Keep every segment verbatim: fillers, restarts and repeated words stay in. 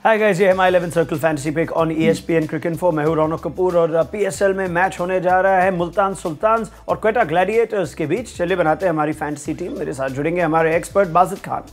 हाय guys, ये है My Eleven Circle fantasy pick on ESPNcricinfo. मैं हूं रौनक कपूर और पीएसएल में मैच होने जा रहा है मुल्तान सुल्तान्स और क्वेटा ग्लैडिएटर्स के बीच। चलिए बनाते हैं हमारी फैंटेसी टीम। मेरे साथ जुड़ेंगे हमारे expert Bazid Khan.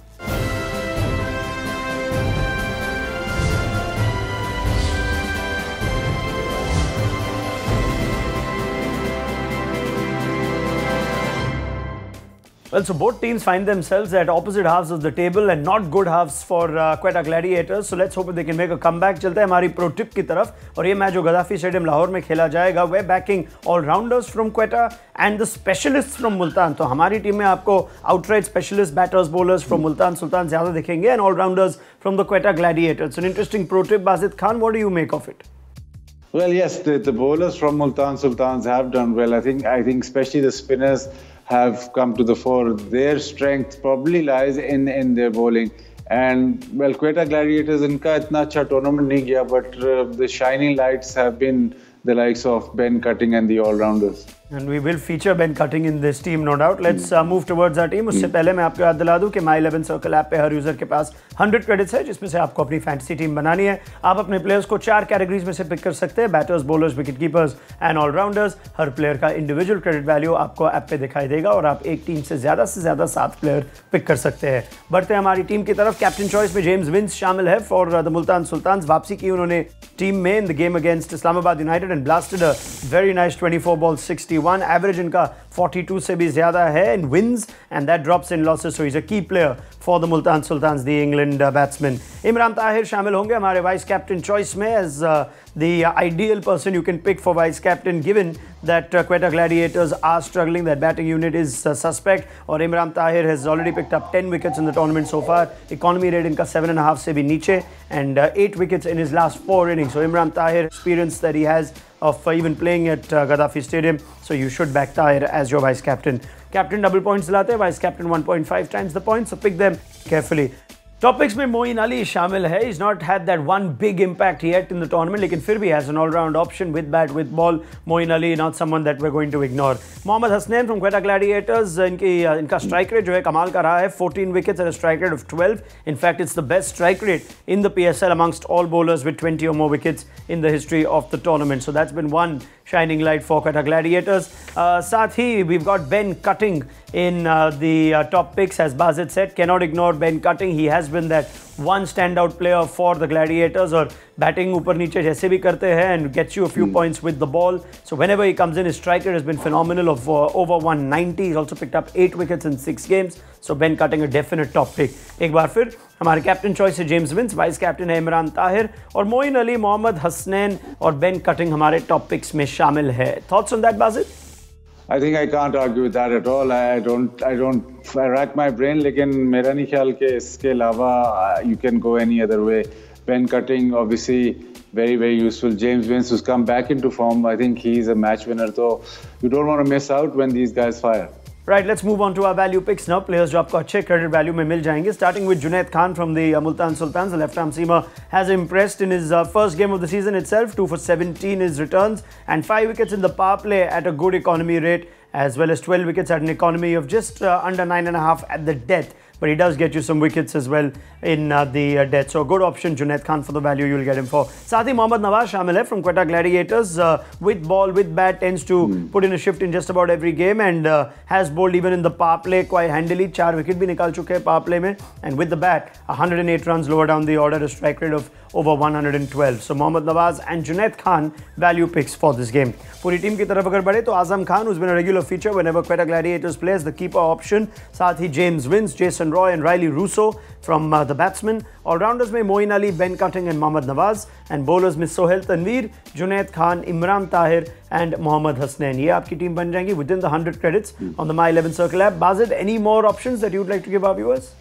Well, so both teams find themselves at opposite halves of the table and not good halves for uh, Quetta Gladiators. So let's hope they can make a comeback. चलते हैं हमारी pro tip की तरफ और ये match जो Gaddafi stadium Lahore में खेला जाएगा, we're backing all-rounders from Quetta and the specialists from Multan. तो हमारी टीम में आपको outright specialist batters, bowlers from Multan Sultan ज़्यादा दिखेंगे and all-rounders from the Quetta Gladiators. An interesting pro tip, Bazid Khan. What do you make of it? Well, yes, the, the bowlers from Multan Sultans have done well. I think, I think especially the spinners have come to the fore. Their strength probably lies in, in their bowling. And, well, Quetta Gladiators, inka itna acha tournament nahi gaya, but uh, the shining lights have been the likes of Ben Cutting and the all-rounders. And we will feature Ben Cutting in this team, no doubt. Let's uh, move towards our team. उससे पहले मैं आपको याद दिला दूं कि माई Eleven circle app पे हर user के पास हंड्रेड क्रेडिट्स है, जिसमें से आपको अपनी फैंटेसी टीम बनानी है। आप अपने प्लेयर्स को चार कैटेगरीज में से पिक कर सकते हैं: batters, bowlers, wicket keepers and allrounders. हर प्लेयर का इंडिविजुअल क्रेडिट वैल्यू आपको ऐप पे दिखाई देगा और आप एक टीम से ज्यादा से ज्यादा सात प्लेयर पिक कर सकते हैं। बढ़ते हैं हमारी टीम की तरफ। कैप्टन चॉइस में जेम्स विंस शामिल है फॉर द मुल्तान सुल्तान्स। वापसी की उन्होंने टीम में in the game against Islamabad United and blasted a very nice twenty four ball sixty one. Average इनका फोर्टी टू से भी ज्यादा है in wins and that drops in losses, so he is a key player for the Multan Sultans, the England batsman. Imran Tahir शामिल होंगे हमारे vice captain choice में as the ideal person you can pick for vice captain, given that uh, Quetta Gladiators are struggling. That batting unit is uh, suspect. और Imran Tahir has already picked up ten wickets in the tournament so far. Economy rate इनका seven and a half से भी नीचे and uh, eight wickets in his last four innings. So Imran Tahir, experience that he has of uh, even playing at uh, Gaddafi Stadium. So you should back Tahir as your vice captain. Captain double points दिलाते हैं, vice captain one point five times the points. So pick them carefully. Top picks में मोइन अली शामिल है. He's not had that one big impact yet in the tournament, लेकिन फिर भी has an all-round option with bat, with ball. Moin Ali not someone that we're going to ignore. Mohammad Hasnain from Quetta Gladiators, इनकी इनका strike rate जो है कमाल का रहा है, fourteen wickets at a strike rate of twelve. In fact, it's the best strike rate in the P S L amongst all bowlers with twenty or more wickets in the history of the tournament. So that's been one shining light for Quetta Gladiators. Uh, साथ ही we've got Ben Cutting in uh, the uh, top picks, as Bazid said. Cannot ignore Ben Cutting. He has been that one standout player for the Gladiators, और batting ऊपर नीचे जैसे भी करते हैं and gets you a few mm. points with the ball. So whenever he comes in, his strike rate has been phenomenal of uh, over one ninety. He's also picked up eight wickets in six games. So Ben Cutting a definite top pick. एक बार फिर हमारे captain choice है James Vince, vice captain है इमरान ताहिर और मोइन अली, मोहम्मद हसनैन और Ben Cutting हमारे top picks में शामिल है. Thoughts on that, Bazid? I think I can't argue with that at all. I don't, I don't, I rack my brain. लेकिन मेरा नहीं ख्याल कि इसके अलावा you can go any other way. Ben Cutting, obviously, very, very useful. James Vince, who's come back into form. I think he's a match winner. So you don't want to miss out when these guys fire. Right, let's move on to our value picks now. Players जो आपको अच्छे credit value में मिल जाएंगे. Starting with Junaid Khan from the uh, Multan Sultans. The left-arm seamer has impressed in his uh, first game of the season itself. two for seventeen his returns and five wickets in the power play at a good economy rate, as well as twelve wickets at an economy of just uh, under nine and a half at the death. But he does get you some wickets as well in uh, the uh, death. So a good option, Junaid Khan, for the value you'll get him for. साथ ही मोहम्मद नवाज शामिल है from Quetta Gladiators. Uh, with ball, with bat, tends to hmm. put in a shift in just about every game and uh, has bowled even in the power play quite handily. चार wicket भी निकाल चुके हैं power play में. And with the bat, one hundred eight runs lower down the order, a strike rate of over one hundred twelve. So Mohammad Nawaz and Junaid Khan value picks for this game. पूरी team की तरफ अगर बढ़े तो Azam Khan, who's been a regular feature whenever Quetta Gladiators plays, the keeper option. साथ ही James Vince, Jason Roy and Riley Russo from uh, the batsmen. All-rounders में Moeen Ali, Ben Cutting and Mohammad Nawaz. And bowlers में Sohail Tanveer, Junaid Khan, Imran Tahir and Mohammad Hasnain. ये आपकी team बन जाएंगी within the one hundred credits on the My eleven Circle app. Bazid, any more options that you'd like to give our viewers?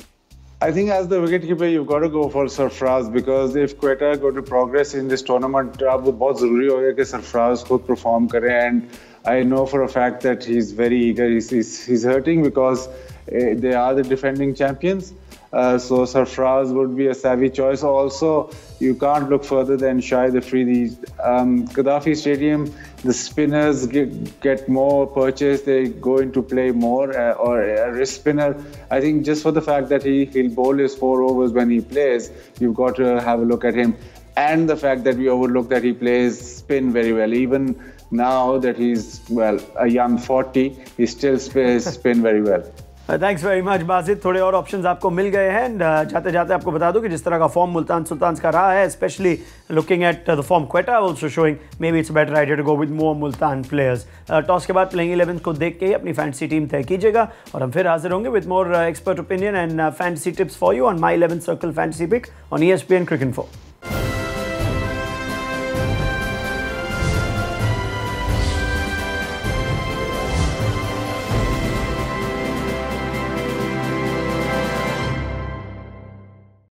I think as the wicketkeeper, you've got to go for Sarfraz, because if Quetta go to progress in this tournament, अब वो बहुत ज़रूरी होगा कि Sarfraz खुद perform करे. And I know for a fact that he's very eager. He's, he's, he's hurting because uh, they are the defending champions. Uh, so Sarfraz would be a savvy choice. Also, you can't look further than Shahid Afridi. Um, Gaddafi Stadium, the spinners get, get more purchase. They go into play more, uh, or a wrist spinner. I think just for the fact that he, he'll bowl his four overs when he plays, you've got to have a look at him. And the fact that we overlook that he plays spin very well. Even now that he's, well, a young forty, he still plays spin very well. Thanks very much Bazid. थोड़े और options आपको मिल गए हैं. And uh, जाते जाते आपको बता दूं कि जिस तरह का फॉर्म मुल्तान सुल्तान्स का रहा है, specially looking at the form Quetta also showing, maybe it's better idea to go with more Multan players. Toss के बाद प्लेइंग इलेवन को देख के ही अपनी फैंटेसी टीम तय कीजिएगा और हम फिर हाजिर होंगे with more expert opinion and fantasy tips for you on My Eleven Circle fantasy pick on E S P N Crick info.